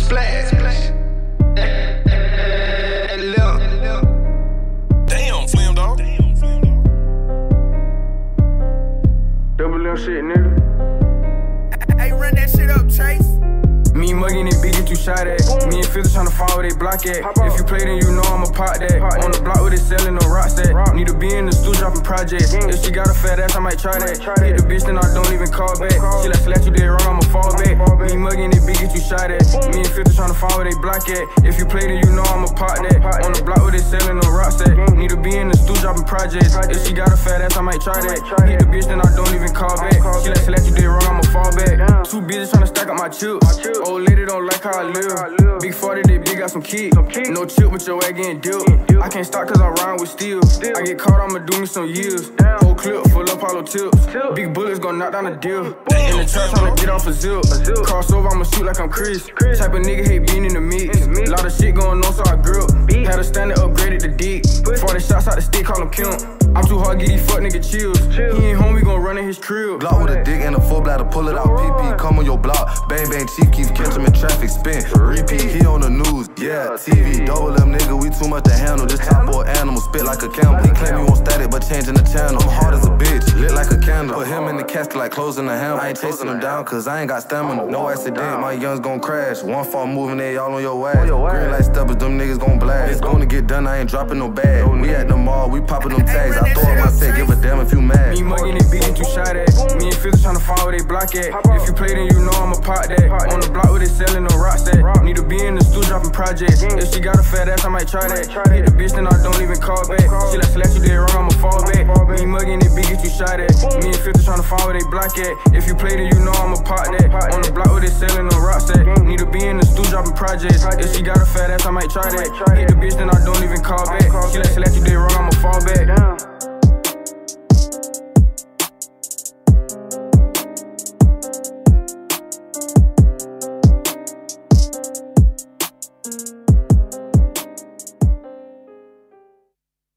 Splash. Damn, Flim dog. Double M shit, nigga. Hey, run that shit up, Chase. Me mugging it, big, get you shot at. Me and Fizzle tryna find where they block at. If you play, then you know I'ma pop that. On the block where they selling no rocks at. Need to be in the stool dropping projects. If she got a fat ass, I might try that. Hit the bitch, then I don't even call back. She like slap you, they wrong, I'ma fall back. Me mugging it, big, get you shot at. Me and Fizzle tryna find where they block at. If you play, then you know I'ma pop that. On the block where they selling no rocks at. Need to be in the stool dropping projects. If she got a fat ass, I might try that. Hit the bitch, then I don't even call back. She like slap you, they wrong, I'ma fall back. Too busy tryna stack up my chips. Old lady don't like how I live. Big 40, they big got some kids. No chip, but your ass getting dipped. I can't stop cause I rhyme with steel. I get caught, I'ma do me some years. Whole clip full of Apollo tips. Big bullets gon' knock down the deal. In the trap tryna get off a zip. Crossover, I'ma shoot like I'm Chris. Type of nigga hate being in the mix. Lot of shit going on, so I grip. Had a standard upgraded the dick. 40 shots out the stick, call him Kemp. I'm too hard, get these fuck nigga chills. He ain't home, we gon' run in his crib. Glock with a dick and a full bladder, pull it out, PP, come on your block. Bang bang, chief keeps catch him in traffic, spin, repeat, he on the news, yeah, TV, double M nigga, we too much to handle. This top boy animal, spit like a camel. He claim he won't static, but changing the channel. I'm hard as a bitch, lit like a candle. Put him in the casket like closing the hammer. I ain't chasing him down, cause I ain't got stamina. No accident, my young's gon' crash. One fall moving, they all on your ass. Green light steppers, them niggas gon' blast. It's gonna get done, I ain't dropping no bag. We at the mall, we popping them tags. I throw up my set, give a damn if you mad. Me mugging it, big, get you shot at. Me and Fizzle tryna find where they block at. If you play, then you know I'ma pop that. On the block where they selling no rocks at. Need to be in the stool dropping projects. If she got a fat ass, I might try that. Hit the bitch, then I don't even call back. She like slap you, they wrong, I'ma fall back. Me mugging it, big, get you shot at. Me and Fizzle tryna find where they block at. If you play, then you know I'ma pop that. On the block where they selling no rocks at. Need to be in the stool dropping projects. If she got a fat ass, I might try that. Hit the bitch, then I don't even call back.